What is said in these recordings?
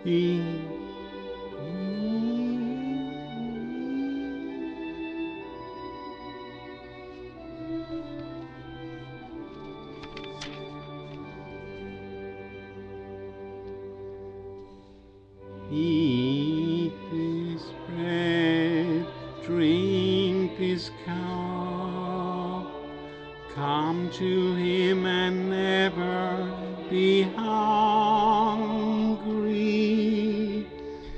Eat this bread, drink this cup. Come to him and never be hungry.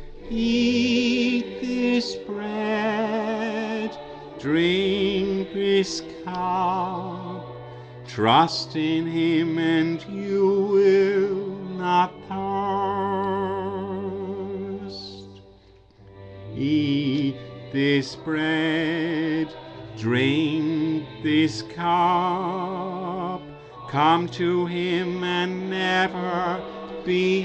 Eat this bread, drink this cup. Trust in him and you will not thirst. Eat this bread, drink this cup. Come to him and never be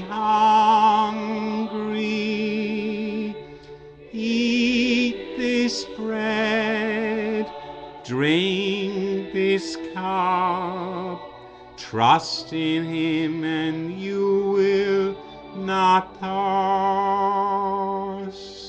hungry. Eat this bread, drink this cup. Trust in him and you will not thirst.